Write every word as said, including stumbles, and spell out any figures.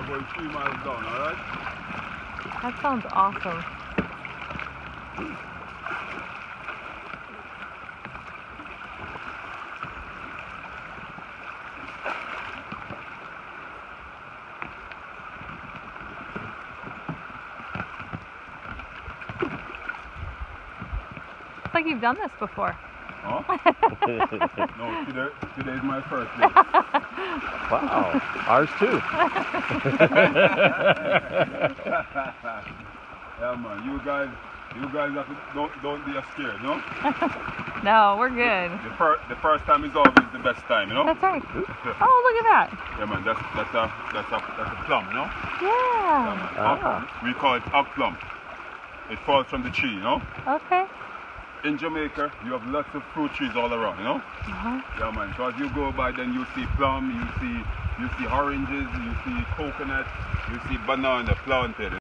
are going three miles down, alright? That sounds awesome. It's like you've done this before. Huh? No, today, today is my first day. Wow, ours too. Yeah, man, you guys, you guys have to, don't, don't be scared, no? No, we're good. The, fir the first time is always the best time, you know? That's right. Oh, look at that. Yeah, man, that's, that's, a, that's, a, that's a plum, you know? Yeah. Yeah, man. Ah. We call it up plum. It falls from the tree, you know? Okay. In Jamaica, you have lots of fruit trees all around, you know? Uh-huh. Yeah, man. So as you go by, then you see plum, you see, you see oranges, you see coconut, you see banana planted.